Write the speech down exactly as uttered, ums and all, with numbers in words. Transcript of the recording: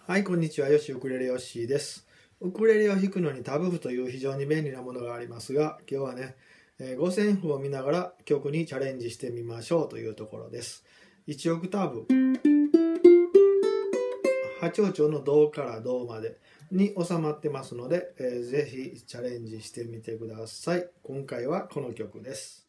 はい、こんにちは。よしウクレレよっしーです。ウクレレを弾くのにタブ譜という非常に便利なものがありますが、今日はね、えー、五線譜を見ながら曲にチャレンジしてみましょうというところです。いちオクターブ、はち音調のドからドまでに収まってますので、えー、ぜひチャレンジしてみてください。今回はこの曲です。